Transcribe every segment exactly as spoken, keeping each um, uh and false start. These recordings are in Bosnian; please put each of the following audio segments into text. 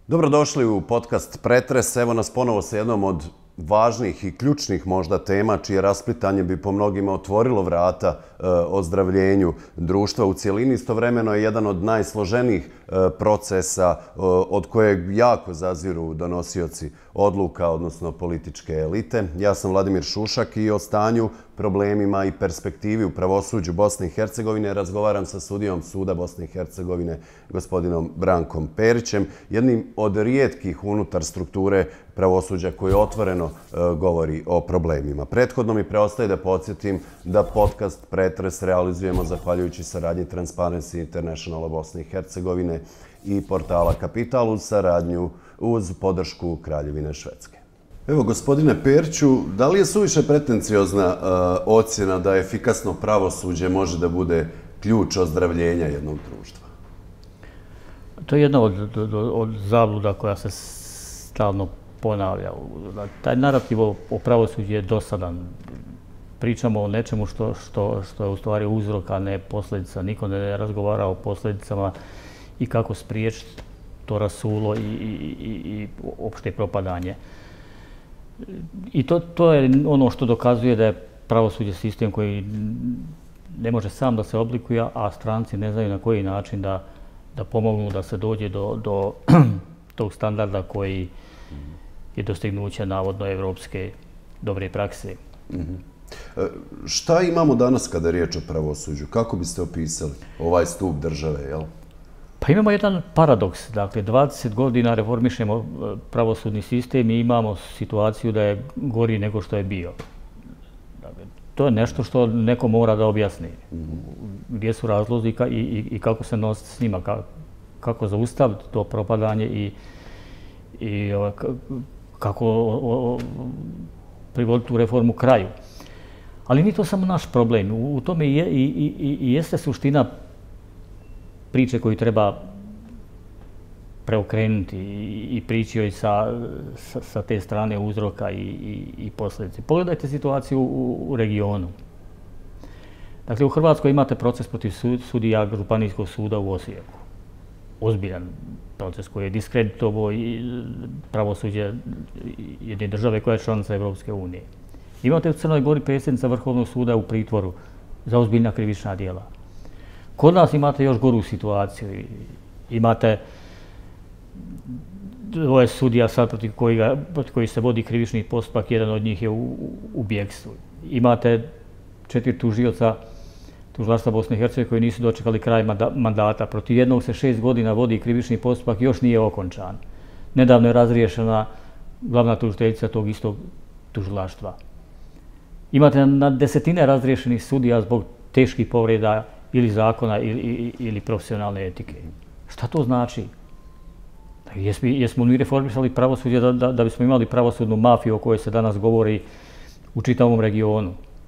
Dobrodošli u podcast Pretres. Evo nas ponovo sa jednom od važnih i ključnih možda tema, čije rasplitanje bi po mnogima otvorilo vrata e, ozdravljenju društva u cijelini. Istovremeno je jedan od najsloženijih e, procesa e, od kojeg jako zaziru donosioci odluka, odnosno političke elite. Ja sam Vladimir Šušak i o stanju, problemima i perspektivi u pravosuđu Bosne i Hercegovine razgovaram sa sudijom Suda Bosne i Hercegovine, gospodinom Brankom Perićem, jednim od rijetkih unutar strukture pravosuđa koji otvoreno e, govori o problemima. Prethodno mi preostaje da podsjetim da podcast Pretres realizujemo zahvaljujući saradnji Transparency Internationala Bosne i Hercegovine i portala Kapital uz saradnju uz podršku Kraljevine Švedske. Evo, gospodine Periću, da li je suviše pretenciozna uh, ocjena da efikasno pravosuđe može da bude ključ ozdravljenja jednog društva? To je jedna od, od, od zabluda koja se stalno ponavlja. Taj narativ o, o pravosuđu je dosadan. Pričamo o nečemu što, što, što je u stvari uzrok, a ne posljedica. Niko ne razgovara o posljedicama i kako spriječiti to rasulo i, i, i, i opšte propadanje. I to, to je ono što dokazuje da je pravosuđe sistem koji ne može sam da se oblikuje, a stranci ne znaju na koji način da, da pomognu da se dođe do, do tog standarda koji je dostignuće navodno evropske dobre prakse. Mm-hmm. E, šta imamo danas kada je riječ o pravosuđu? Kako biste opisali ovaj stup države, jel? Pa imamo jedan paradoks. Dakle, dvadeset godina reformišemo pravosudni sistem i imamo situaciju da je gori nego što je bio. Dakle, to je nešto što neko mora da objasni. Gdje su razlozi i, i, i kako se nositi s njima, kako, kako zaustaviti to propadanje i, i kako o, o, privoditi tu reformu kraju. Ali nije to samo naš problem. U, u tome je, i, i, i jeste suština priče koju treba preokrenuti i priči joj sa, sa, sa te strane uzroka i, i, i posljedice. Pogledajte situaciju u, u regionu. Dakle, u Hrvatskoj imate proces protiv sudija Županijskog suda u Osijeku. Ozbiljan proces koji je diskreditovao i pravosuđe jedne države koja je članica Evropske unije. Imate u Crnoj Gori predsjednica Vrhovnog suda u pritvoru za ozbiljna krivična djela. Kod nas imate još goru situaciju. Imate dvoje sudija sad protiv koji, protiv koji se vodi krivični postupak, jedan od njih je u, u bjegstvu. Imate četiri tužioca tužilaštva Bosne i Hercegovine koji nisu dočekali kraj mandata. Protiv jednog se šest godina vodi krivični postupak, još nije okončan. Nedavno je razriješena glavna tužiteljica tog istog tužilaštva. Imate na desetine razriješenih sudija zbog teških povreda ili zakona ili, ili, ili profesionalne etike. Šta to znači? Jesmo, jesmo mi reformisali pravosuđe da, da, da bismo imali pravosudnu mafiju o kojoj se danas govori u čitavom regionu.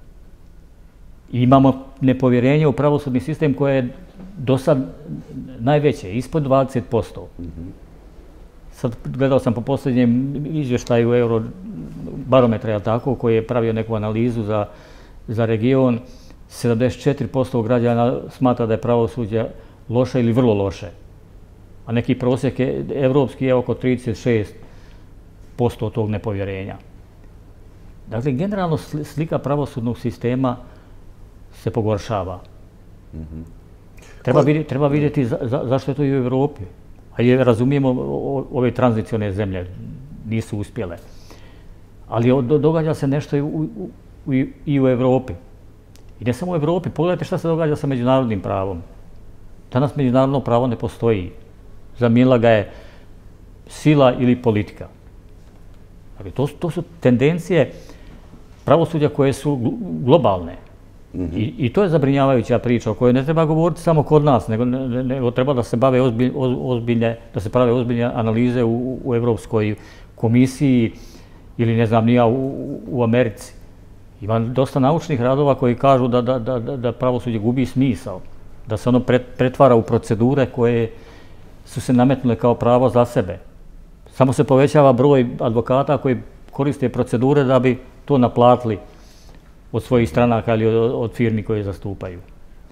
I imamo nepovjerenje u pravosudni sistem koje je do sad najveće, ispod dvadeset posto. Mm-hmm. Sad gledao sam po posljednjem izvještaju Eurobarometra, tako, koji je pravio neku analizu za, za region. sedamdeset četiri posto građana smatra da je pravosuđe loše ili vrlo loše. A neki prosjek je, evropski je oko trideset šest posto tog nepovjerenja. Dakle, generalno slika pravosudnog sistema se pogoršava. Mm-hmm. Treba, vidjeti, treba vidjeti za, za, zašto je to i u Evropi. A je, razumijemo, ove tranzicione zemlje nisu uspjele. Ali događa se nešto i u, u, i u Evropi. I ne samo u Evropi, pogledajte šta se događa sa međunarodnim pravom. Danas međunarodno pravo ne postoji. Zamijenila ga je sila ili politika. Dakle, to, to su tendencije pravosuđa koje su globalne. Mm-hmm. I, I to je zabrinjavajuća priča o kojoj ne treba govoriti samo kod nas, nego, ne, nego treba da se bave ozbilj, ozbiljne, da se prave ozbiljne analize u, u Evropskoj komisiji ili ne znam nija u, u Americi. Ima dosta naučnih radova koji kažu da, da, da, da pravosuđe gubi smisao, da se ono pretvara u procedure koje su se nametnule kao pravo za sebe. Samo se povećava broj advokata koji koriste procedure da bi to naplatili od svojih stranaka ili od, od firmi koje zastupaju.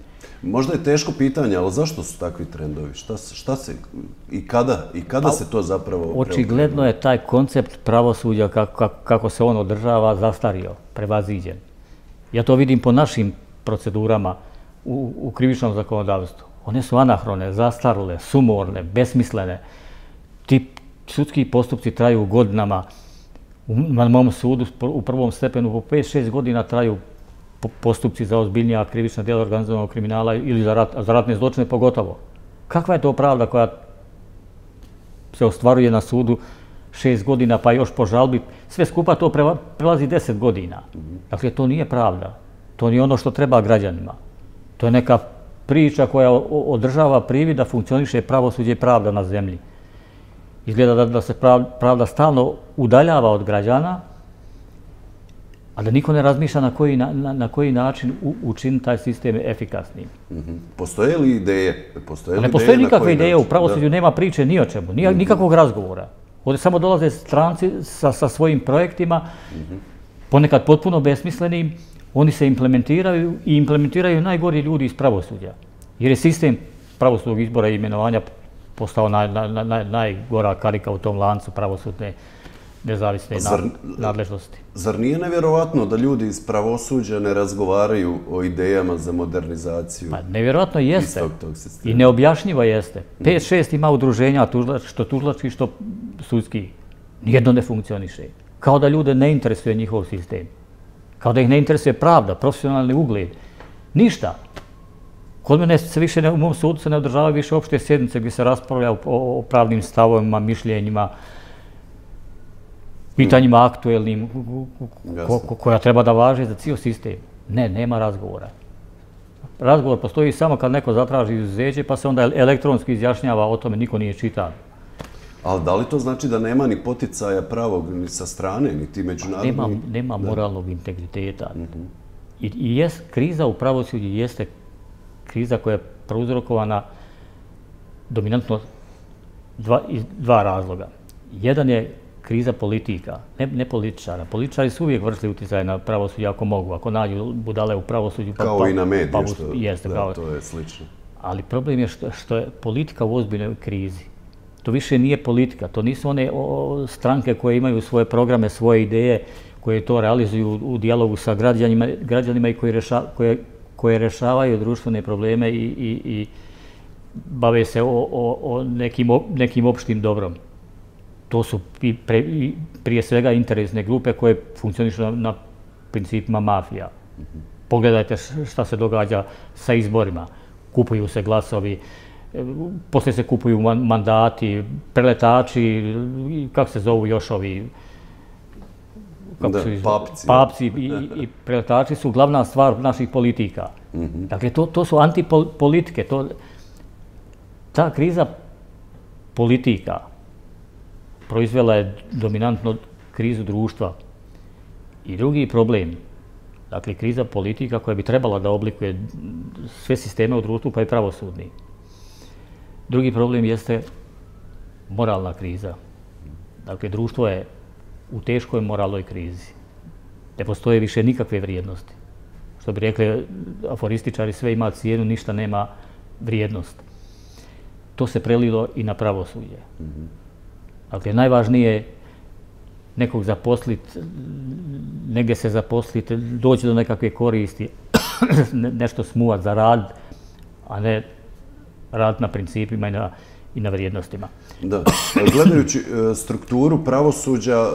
Možda je teško pitanje, ali zašto su takvi trendovi? Šta, šta se i kada, i kada se to zapravo... Očigledno je taj koncept pravosuđa kako, kako se on održava zastario, prevaziđen. Ja to vidim po našim procedurama u, u krivičnom zakonodavstvu. One su anahrone, zastarule, sumorne, besmislene. Ti sudski postupci traju godinama. Na mom sudu u prvom stepenu po pet šest godina traju postupci za ozbiljnija krivična djela organizovanog kriminala ili za, rat, za ratne zločine pogotovo. Kakva je to pravda koja se ostvaruje na sudu šest godina pa još po žalbi? Sve skupa to prelazi deset godina. Dakle, to nije pravda. To nije ono što treba građanima. To je neka priča koja održava privid da funkcioniše pravosuđe i pravda na zemlji. Izgleda da, da se pravda stalno udaljava od građana, a da niko ne razmišlja na koji, na, na koji način u, učiniti taj sistem efikasnim. Mm-hmm. Postoje li ideje? Postoje li ne postoje ideje nikakve ideje, način? U pravosuđu nema priče ni o čemu, ni, mm-hmm. nikakvog razgovora. Ovdje samo dolaze stranci sa, sa svojim projektima, mm-hmm. ponekad potpuno besmislenim, oni se implementiraju i implementiraju najgori ljudi iz pravosuđa. Jer je sistem pravosudnog izbora i imenovanja postao naj, naj, naj, najgora karika u tom lancu pravosudne nezavisne zar, nadležnosti. Zar nije nevjerovatno da ljudi iz pravosuđa ne razgovaraju o idejama za modernizaciju? Pa nevjerovatno jeste. Istog tog sistema. I neobjašnjivo jeste. Pet, šest ima udruženja, što tužilački, što sudski. Nijedno ne funkcioniše. Kao da ljude ne interesuje njihov sistem. Kao da ih ne interesuje pravda, profesionalni ugled. Ništa. Kod mene se više, ne, u mom sudu se ne održavaju više opšte sjednice gdje se raspravlja o, o pravnim stavovima, mišljenjima, pitanjima aktuelnim ko, ko, koja treba da važe za cijel sistem. Ne, nema razgovora. Razgovor postoji samo kad neko zatraži izuzeće pa se onda elektronski izjašnjava o tome, niko nije čitao. Ali da li to znači da nema ni poticaja pravog ni sa strane, ni ti međunarodni? Nema, nema moralnog integriteta. Mm-hmm. I, i jest, kriza u pravosuđu jeste kriza koja je prouzrokovana dominantno dva, iz dva razloga. Jedan je kriza politika, ne, ne političara. Političari su uvijek vršili utjecaj na pravosuđe ako mogu, ako nađu budale u pravosuđu. Pa, kao pa, i na medije, pa, što jeste, da, kao, to je slično. Ali problem je što, što je politika u ozbiljnoj krizi. To više nije politika, to nisu one o, stranke koje imaju svoje programe, svoje ideje, koje to realizuju u, u dijalogu sa građanima, građanima i koji reša, koje, koje rešavaju društvene probleme i, i, i bave se o, o, o nekim, nekim opštim dobrom. To su pre, prije svega interesne grupe koje funkcionišu na, na principima mafija. Pogledajte šta se događa sa izborima. Kupuju se glasovi, poslije se kupuju mandati, preletači, kako se zovu još ovi... Da, su iz... papci. Papci i, i preletači su glavna stvar naših politika. Mm-hmm. Dakle, to, to su antipolitike. To, ta kriza politika proizvela je dominantno krizu društva. I drugi problem, dakle, kriza politika koja bi trebala da oblikuje sve sisteme u društvu, pa i pravosudni. Drugi problem jeste moralna kriza. Dakle, društvo je u teškoj moralnoj krizi. Ne postoje više nikakve vrijednosti. Što bi rekli aforističari, sve ima cijenu, ništa nema vrijednost. To se prelilo i na pravosuđe. Mm-hmm. Dakle, najvažnije je nekog zaposliti, negdje se zaposliti, doći do nekakve koristi, nešto smuvat za rad, a ne rad na principima i na, i na vrijednostima. Da. Gledajući strukturu pravosuđa,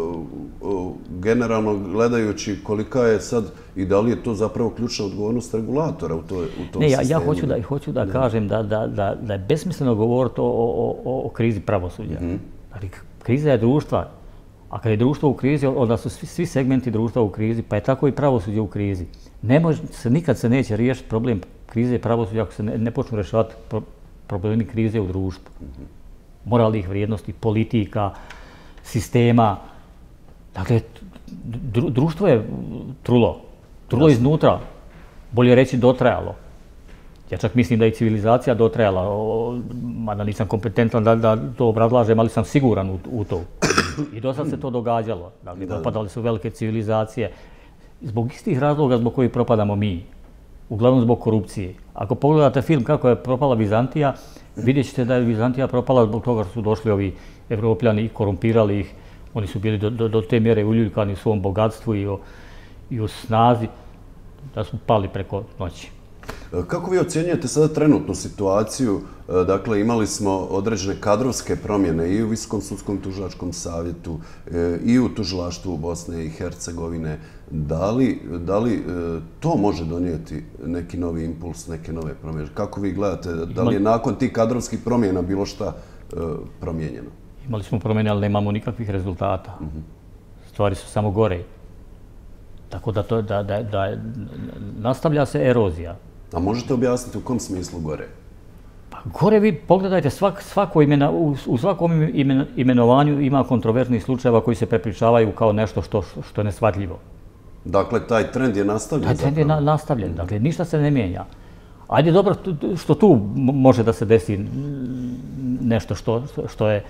generalno gledajući kolika je sad i da li je to zapravo ključna odgovornost regulatora u, to, u tom ne, ja, sistemu? Ja hoću da, hoću da, da. kažem da, da, da, da je besmisleno govoriti o, o, o, o krizi pravosuđa. Mm-hmm. Ali kriza je društva, a kad je društvo u krizi, onda su svi, svi segmenti društva u krizi, pa je tako i pravosuđe u krizi. Ne može se, nikad se neće riješiti problem krize pravosuđa ako se ne, ne počnu rješavati pro, problemi krize u društvu. Mm-hmm. Moralnih vrijednosti, politika, sistema. Dakle, dru, društvo je trulo. Trulo Jasne. Iznutra. Bolje reći dotrajalo. Ja čak mislim da je civilizacija dotrajala, mada nisam kompetentan da, da to obrazlažem, ali sam siguran u, u to. I do sad se to događalo. Dakle, propadale su velike civilizacije. Zbog istih razloga zbog kojih propadamo mi. uglavnom zbog korupcije. Ako pogledate film kako je propala Vizantija, vidjet ćete da je Vizantija propala zbog toga što su došli ovi Evropljani i korumpirali ih. Oni su bili do, do, do te mjere uljuljkani u svom bogatstvu i, o, i u snazi da su pali preko noći. Kako vi ocjenjujete sada trenutnu situaciju? Dakle, imali smo određene kadrovske promjene i u Visokom sudskom tužilačkom savjetu i u tužilaštvu Bosne i Hercegovine. Da li, da li to može donijeti neki novi impuls, neke nove promjene? Kako vi gledate? Da li je nakon tih kadrovskih promjena bilo šta promijenjeno? Imali smo promjene, ali nemamo nikakvih rezultata. Stvari su samo gore. Tako da, to, da, da, da nastavlja se erozija. A možete objasniti u kom smislu gore? Pa gore vi pogledajte, svak, svako imena, u, u svakom imen, imenovanju ima kontroverznih slučajeva koji se prepričavaju kao nešto što, što je nesvatljivo. Dakle, taj trend je nastavljen? Taj trend je na, nastavljen, dakle, ništa se ne mijenja. Ajde dobro što tu može da se desi nešto što, što je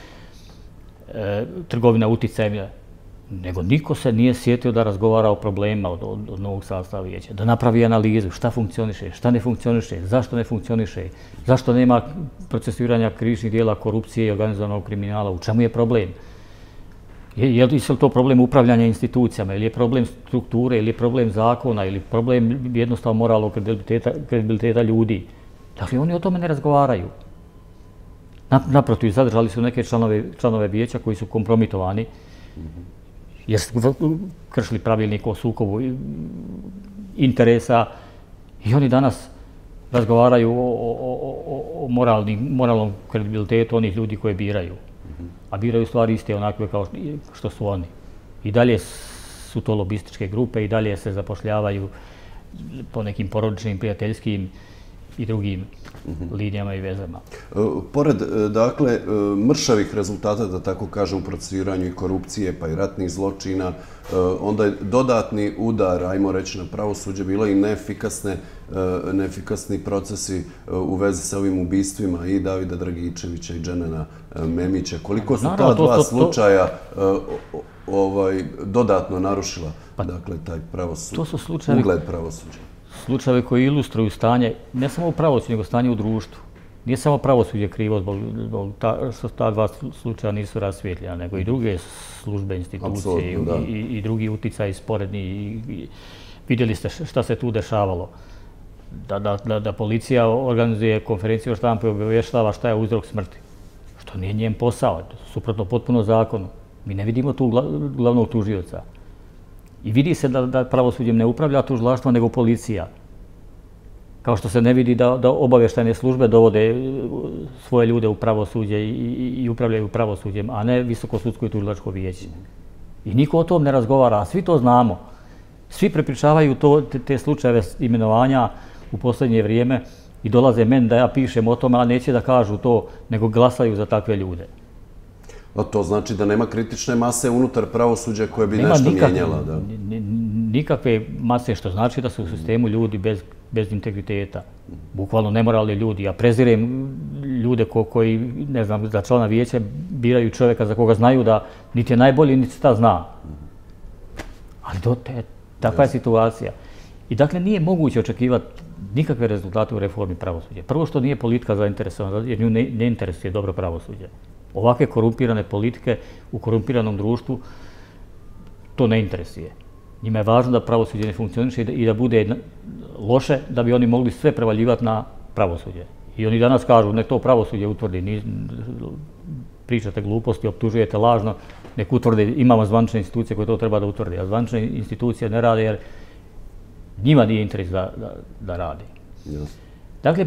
e, trgovina uticajem, nego niko se nije sjetio da razgovara o problemima od, od, od novog sastava vijeća, da napravi analizu šta funkcioniše, šta ne funkcioniše, zašto ne funkcioniše, zašto nema procesuiranja krivičnih dijela korupcije i organizovanog kriminala, u čemu je problem? Je, je li to problem upravljanja institucijama, ili je problem strukture, ili je problem zakona, ili problem jednostavno moralnog kredibiliteta, kredibiliteta ljudi? Dakle, oni o tome ne razgovaraju. Naprotiv, zadržali su neke članove, članove vijeća koji su kompromitovani, jer su kršili pravilnik o sukobu interesa i oni danas razgovaraju o, o, o, o moralni, moralnom kredibilitetu onih ljudi koje biraju. A biraju stvari iste onakve kao što su oni. I dalje su to lobističke grupe i dalje se zapošljavaju po nekim porodičnim, prijateljskim i drugim linijama i vezama. Pored, dakle, mršavih rezultata, da tako kažem, u procesuiranju i korupcije pa i ratnih zločina, onda je dodatni udar, ajmo reći, na pravosuđe bilo i neefikasne, neefikasni procesi u vezi sa ovim ubistvima i Davida Dragičevića i Dženana Memića. Koliko su ta dva slučaja ovaj, dodatno narušila, dakle, taj pravosuđe, ugled pravosuđa? Slučajevi koji ilustruju stanje, ne samo u pravosuđu, nego stanje u društvu. Nije samo pravosuđe krivo zbog, zbog ta, što ta dva slučaja nisu rasvjetljena, nego i druge službe, institucije i, i, i drugi uticaji sporedni. I, i, vidjeli ste šta se tu dešavalo. Da, da, da, da policija organizuje konferenciju o štampu i obavještava šta je uzrok smrti. Što nije njen posao, suprotno potpuno zakonu. Mi ne vidimo tu glavnog tužioca. I vidi se da, da pravosuđem ne upravlja tužilaštvo, nego policija. Kao što se ne vidi da, da obavještajne službe dovode svoje ljude u pravosuđe i, i, i upravljaju pravosuđem, a ne Visoko sudsko i tužilačko vijeće. I niko o tom ne razgovara, a svi to znamo. Svi prepričavaju to, te, te slučajeve imenovanja u posljednje vrijeme i dolaze meni da ja pišem o tome, a neće da kažu to, nego glasaju za takve ljude. A to znači da nema kritične mase unutar pravosuđa koje bi nema nešto nikakve, mijenjala? Da? Nikakve mase, što znači da su u sistemu ljudi bez, bez integriteta. Bukvalno nemoralni ljudi. Ja prezirem ljude ko, koji, ne znam, za člana vijeća biraju čovjeka za koga znaju da niti je najbolji, niti se ta zna. Ali to, te, takva je situacija. I dakle, nije moguće očekivati nikakve rezultate u reformi pravosuđa. Prvo što nije politika zainteresovana, jer nju ne, ne interesuje dobro pravosuđe. Ovakve korumpirane politike u korumpiranom društvu to ne interesuje. Njima je važno da pravosuđe ne funkcioniše i da bude loše, da bi oni mogli sve prevaljivati na pravosuđe. I oni danas kažu, nek to pravosuđe utvrdi, pričate gluposti, optužujete lažno, nek utvrdi, imamo zvanične institucije koje to treba da utvrdi, a zvanične institucije ne rade jer njima nije interes da, da, da radi. Yes. Dakle,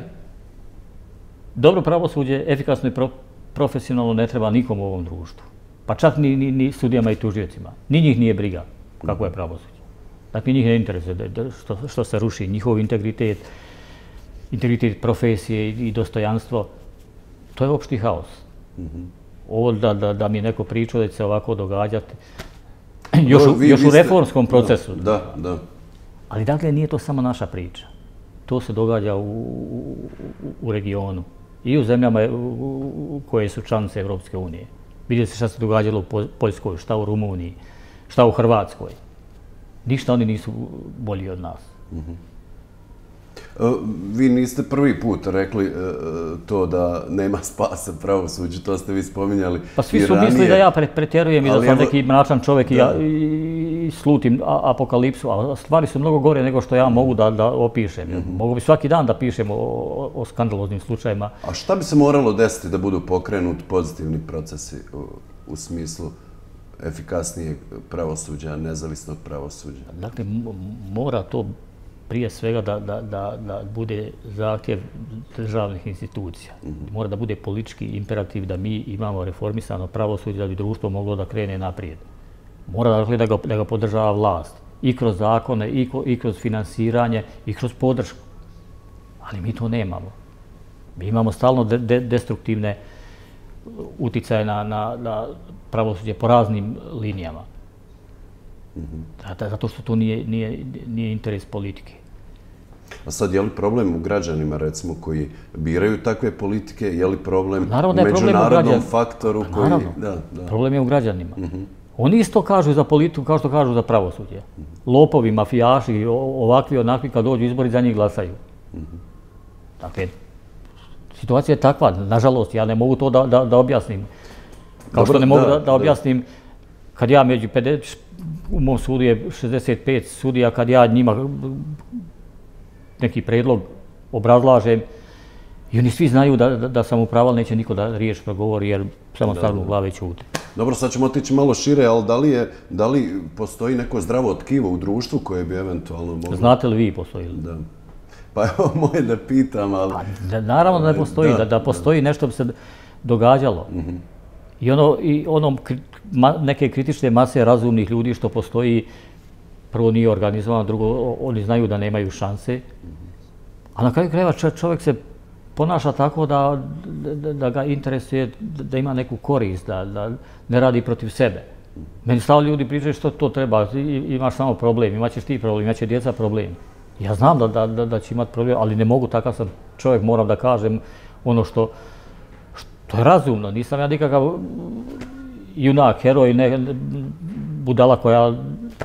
dobro pravosuđe, efikasno i pro, profesionalno ne treba nikom u ovom društvu. Pa čak ni, ni, ni sudijama i tužiocima. Ni njih nije briga kako je pravosuđe. Dakle, njih ne interesuje da, što, što se ruši njihov integritet, integritet profesije i, i dostojanstvo. To je opšti haos. Mm-hmm. Ovo da, da, da mi je neko pričao da će se ovako događati, još, u, vi, još vi ste, u reformskom procesu. Da, da. Ali dakle, nije to samo naša priča. To se događa u, u, u regionu i u zemljama u, koje su članice Evropske unije. Vidjeli se šta se događalo u Poljskoj, šta u Rumuniji, šta u Hrvatskoj. Ništa oni nisu bolji od nas. Mm-hmm. Vi niste prvi put rekli to da nema spasa pravosuđu, to ste vi spominjali. Pa svi su mislili da ja pretjerujem i da sam neki mračan čovjek i slutim apokalipsu, a stvari su mnogo gore nego što ja mogu da opišem. Mogu bi svaki dan da pišem o skandaloznim slučajima. A šta bi se moralo desiti da budu pokrenuti pozitivni procesi u smislu efikasnijeg pravosuđa, nezavisnog pravosuđa? Dakle, mora to prije svega da bude zahtjev državnih institucija. Mora da bude politički imperativ da mi imamo reformisano pravosuđe da bi društvo moglo da krene naprijed. Mora dakle da ga podržava vlast i kroz zakone, i kroz finansiranje, i kroz podršku. Ali mi to nemamo. Mi imamo stalno destruktivne uticaje na pravosuđe po raznim linijama. Zato što to nije interes politike. A sad, je li problem u građanima, recimo, koji biraju takve politike? Je li problem u međunarodnom faktoru koji... Naravno, problem je u građanima. Oni isto kažu za politiku kao što kažu za pravosuđe. Lopovi, mafijaši, ovakvi, onakvi, kad dođu izbori, za njih glasaju. Dakle, situacija je takva. Nažalost, ja ne mogu to da objasnim. Kao što ne mogu da objasnim kad ja među pedeset, u mom sudu je šezdeset pet sudija, kad ja njima neki predlog obrazlažem i oni svi znaju da sam u pravu, ali neće niko da riječ progovori jer samo stavljaju u glave i ćute. Dobro, sad ćemo otići malo šire, ali da li postoji neko zdravo tkivo u društvu koje bi eventualno moglo... Znate li vi postoji li? Da. Pa evo moje da pitam, ali... Naravno da ne postoji, da postoji nešto bi se događalo. I ono neke kritične mase razumnih ljudi što postoji, prvo nije organizovano, drugo oni znaju da nemaju šanse. A na kraju krajeva čovjek se ponaša tako da ga interesuje da ima neku korist, da ne radi protiv sebe. Meni stalno ljudi pričaju što to treba, imaš samo problem, imaćeš ti problem, imaće djeca problem. Ja znam da će imati problem, ali ne mogu, takav sam čovjek, moram da kažem ono što to je razumno. Nisam ja nikakav junak, heroj, budala koja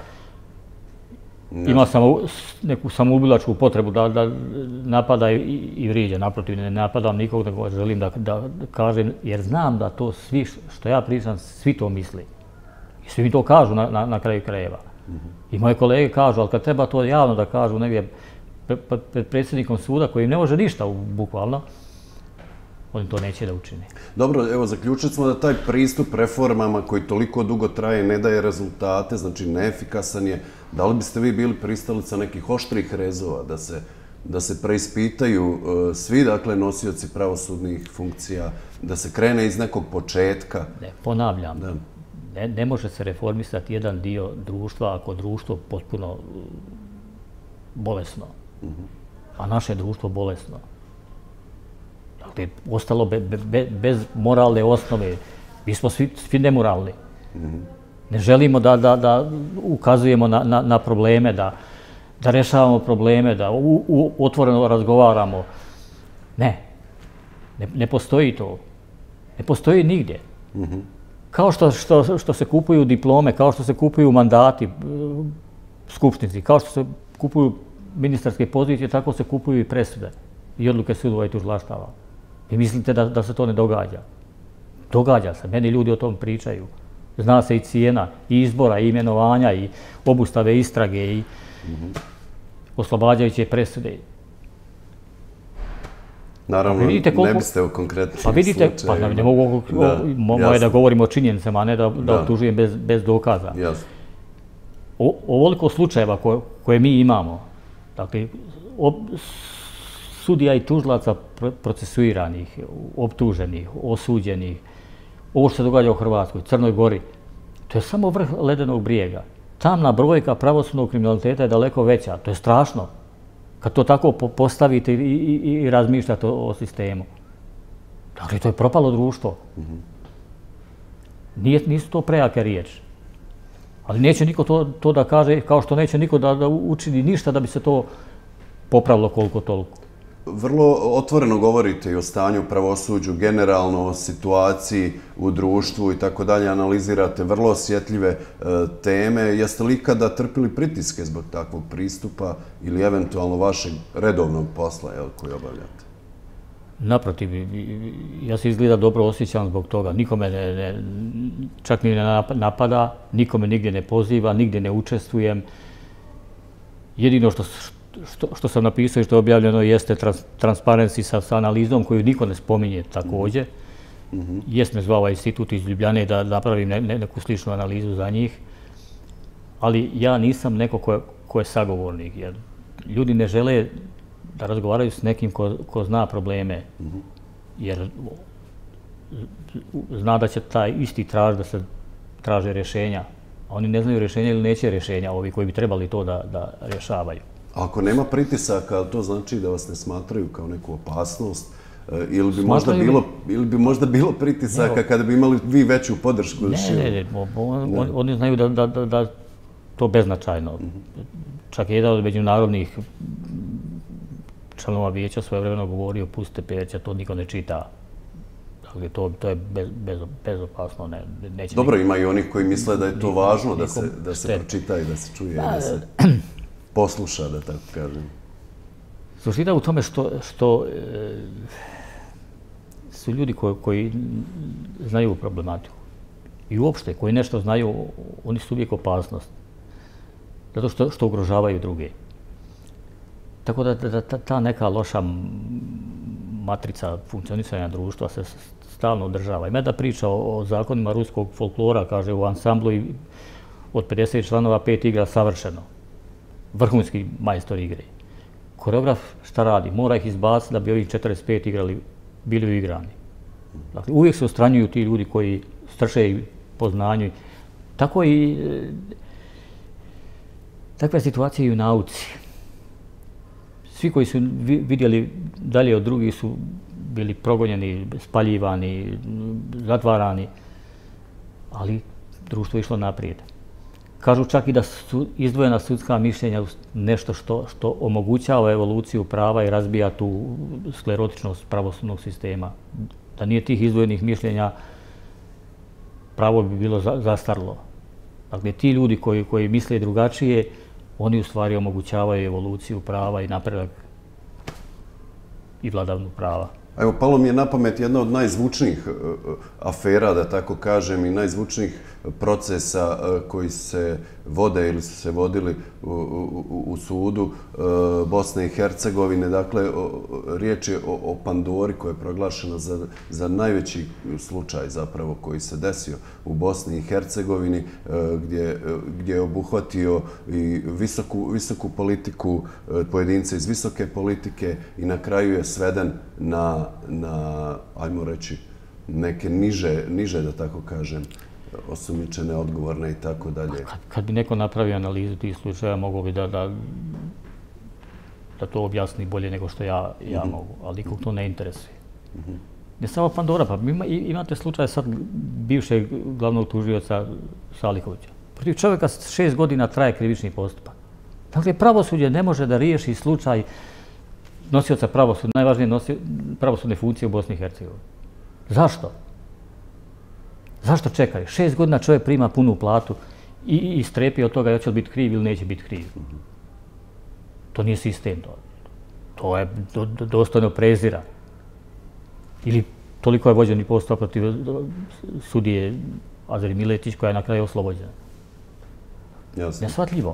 ima neku samoubilačku potrebu da napada i vrijeđa. Naprotiv, ne napadam nikog, nego želim da kažem, jer znam da to svi što ja pričam, svi to misli. I svi mi to kažu na kraju krajeva. I moje kolege kažu, ali kad treba to javno da kažu negdje pred predsjednikom suda koji ne može ništa bukvalno, oni to neće da učine. Dobro, evo, zaključili smo da taj pristup reformama koji toliko dugo traje ne daje rezultate, znači neefikasan je. Da li biste vi bili pristalica nekih oštrih rezova, da se preispitaju svi, dakle, nosioci pravosudnih funkcija, da se krene iz nekog početka? Ne, ponavljam, ne može se reformisati jedan dio društva ako društvo potpuno bolesno, a naše društvo bolesno. Dakle, ostalo bez moralne osnove. Mi smo svi nemoralni. Ne želimo da ukazujemo na probleme, da rešavamo probleme, da otvoreno razgovaramo. Ne. Ne postoji to. Ne postoji nigdje. Kao što se kupuju diplome, kao što se kupuju mandati skupštinici, kao što se kupuju ministarske pozicije, tako se kupuju i presude i odluke sudova i tužilaštava. Vi mislite da se to ne događa? Događa se. Meni ljudi o tom pričaju. Zna se i cijena, i izbora, i imenovanja, i obustave istrage, i oslobađajuće presude. Naravno, ne biste u konkretnim slučajima. Pa vidite, pa ne mogu, moje da govorim o činjenicama, a ne da optužujem bez dokaza. Ovoliko slučajeva koje mi imamo, dakle, sudija i tužilaca procesuiranih, optuženih, osuđenih, ovo što se događa u Hrvatskoj, Crnoj Gori, to je samo vrh ledenog brijega. Tamna brojka pravosudnog kriminaliteta je daleko veća. To je strašno. Kad to tako postavite i razmišljate o sistemu. Dakle, to je propalo društvo. Nisu to prejake riječi. Ali neće niko to da kaže, kao što neće niko da učini ništa da bi se to popravilo koliko toliko. Vrlo otvoreno govorite i o stanju u pravosuđu, generalno o situaciji u društvu i tako dalje, analizirate vrlo osjetljive teme. Jeste li ikada trpili pritiske zbog takvog pristupa ili eventualno vašeg redovnog posla koji obavljate? Naprotiv, ja se izgleda dobro osjećam zbog toga. Nikome ne, čak mi ne napada, nikome nigdje ne poziva, nigdje ne učestvujem. Jedino što Što, što sam napisao i što je objavljeno jeste trans, Transparency sa, sa analizom koju niko ne spominje također. Mm-hmm. Jest me zvao institut iz Ljubljane da napravim ne, ne, neku sličnu analizu za njih, ali ja nisam neko ko je, ko je sagovornik. Jer ljudi ne žele da razgovaraju s nekim ko, ko zna probleme, mm-hmm. jer zna da će taj isti traž da se traže rješenja. A oni ne znaju rješenja ili neće rješenja, ovi koji bi trebali to da, da rješavaju. Ako nema pritisaka, to znači da vas ne smatraju kao neku opasnost ili bi, možda bilo, ili bi možda bilo pritisaka kada bi imali vi veću podršku? Ne, ne, ne, on, on, oni znaju da, da, da, da to beznačajno. Mm-hmm. Čak je jedan od međunarodnih članova vijeća svojevremeno govorio pustite Perića, to niko ne čita. Dakle, to, to je bez, bez, bezopasno. Ne, neće Dobro, niko, ima i onih koji misle da je to niko, važno, da se, da se pročita i da se čuje, da, da se posluša, da tako kažem. Suština u tome što, što e, su ljudi koji, koji znaju problematiku i uopšte koji nešto znaju, oni su uvijek opasnost. Zato što, što ugrožavaju druge. Tako da, da ta, ta neka loša matrica funkcionisanja društva se stalno održava. Ima da priča o, o zakonima ruskog folklora, kaže u ansamblu i od pedeset članova pet igra savršeno. Vrhunski majstor igre. Koreograf šta radi? Mora ih izbaciti da bi ovih četrdeset pet igrali, bili uigrani. Dakle, uvijek se ostranjuju ti ljudi koji strše po znanju. Tako i e, takve situacije i u nauci. Svi koji su vidjeli dalje od drugih su bili progonjeni, spaljivani, zatvarani, ali društvo je išlo naprijed. Kažu čak i da su izdvojena sudska mišljenja nešto što, što omogućava evoluciju prava i razbija tu sklerotičnost pravosudnog sistema. Da nije tih izdvojenih mišljenja, pravo bi bilo za, zastarlo. Dakle, ti ljudi koji, koji misle drugačije, oni u stvari omogućavaju evoluciju prava i napredak i vladavnu prava. Evo, palo mi je na pamet jedna od najzvučnijih afera, da tako kažem, i najzvučnijih procesa koji se vode ili su se vodili u, u, u sudu Bosne i Hercegovine. Dakle, riječ je o, o Pandori koja je proglašena za, za najveći slučaj zapravo koji se desio u Bosni i Hercegovini, gdje, gdje je obuhvatio i visoku, visoku politiku, pojedince iz visoke politike i na kraju je sveden na, na ajmo reći, neke niže, niže da tako kažem, osumnjičene, odgovorne i tako dalje. Kad, kad bi neko napravio analizu tih slučaja, moglo bi da, da, da to objasni bolje nego što ja, ja mm-hmm. mogu, ali nikog to ne interesuje. Mm-hmm. Ne samo Pandora, pa ima, imate slučaj sad bivšeg glavnog tužioca Salikovića. Protiv čovjeka šest godina traje krivični postupak. Dakle, pravosuđe ne može da riješi slučaj nosioca pravosudne, najvažnije nosio, pravosudne funkcije u Bosni i Hercegovini. Zašto? Zašto čekaju? Šest godina čovjek prima punu platu i, i strepi od toga hoće li biti kriv ili neće biti kriv. To nije sistem. To, to je do, do, dostojno prezira. Ili toliko je vođeni postupak protiv sudije Azeri Miletić koja je na kraju oslobođena. Jasno. Nesvatljivo.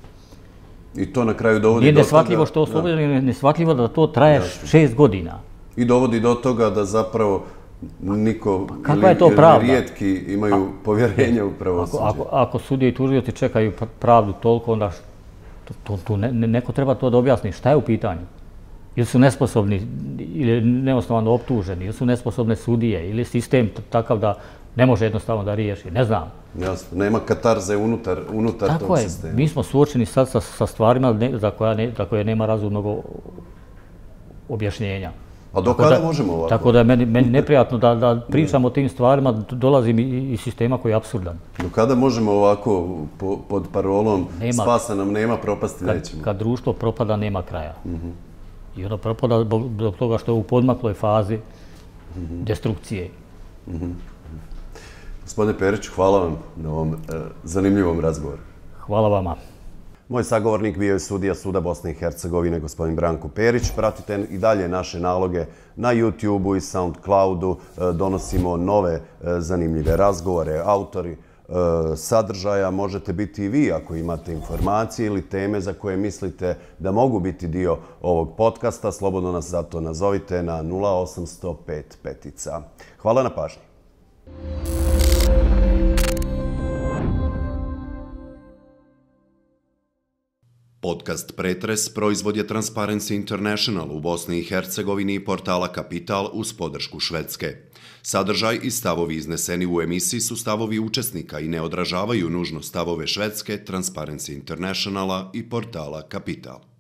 I to na kraju dovodi nije do toga... Nije nesvatljivo što je oslobođeno, nesvatljivo da to traje Jasno. šest godina. I dovodi do toga da zapravo niko Kakva je to pravda? Rijetki imaju povjerenje u pravosuđe. Ako, ako, ako sudije i tužioci čekaju pravdu toliko, onda to, to, to ne, neko treba to da objasni. Šta je u pitanju? Ili su nesposobni, ili neosnovano optuženi, ili su nesposobne sudije, ili sistem takav da ne može jednostavno da riješi. Ne znam. Jasno, nema katarze unutar, unutar Tako tog je. sistema. Mi smo suočeni sad sa, sa stvarima ne, za, koja ne, za koje nema razumnog objašnjenja. A do kada možemo ovako? Tako da je meni, meni neprijatno da, da pričam o tim stvarima, dolazim iz sistema koji je apsurdan. Do kada možemo ovako po, pod parolom nema, spasa nam nema, propasti kad, nećemo? Kad društvo propada, nema kraja. Mm-hmm. I ono propada zbog toga što je u podmakloj fazi destrukcije. Gospodine Periću, hvala vam na ovom zanimljivom razgovoru. Hvala vama. Moj sagovornik bio je sudija Suda Bosne i Hercegovine, gospodin Branko Perić. Pratite i dalje naše naloge na YouTubeu i SoundCloudu. Donosimo nove zanimljive razgovore, autori sadržaja. Možete biti i vi ako imate informacije ili teme za koje mislite da mogu biti dio ovog podcasta. Slobodno nas zato nazovite na nula osam zero pet petica. Hvala na pažnji. Podcast Pretres proizvod je Transparency International u Bosni i Hercegovini i portala Kapital uz podršku Švedske. Sadržaj i stavovi izneseni u emisiji su stavovi učesnika i ne odražavaju nužno stavove Švedske, Transparency Internationala i portala Kapital.